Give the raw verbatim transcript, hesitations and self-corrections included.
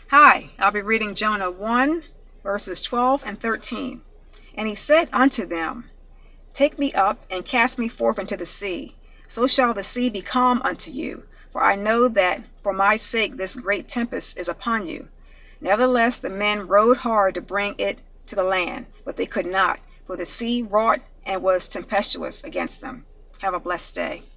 Hi, I'll be reading Jonah one, verses twelve and thirteen. And he said unto them, Take me up, and cast me forth into the sea, so shall the sea be calm unto you. For I know that for my sake this great tempest is upon you. Nevertheless the men rowed hard to bring it to the land, but they could not, for the sea wrought and was tempestuous against them. Have a blessed day.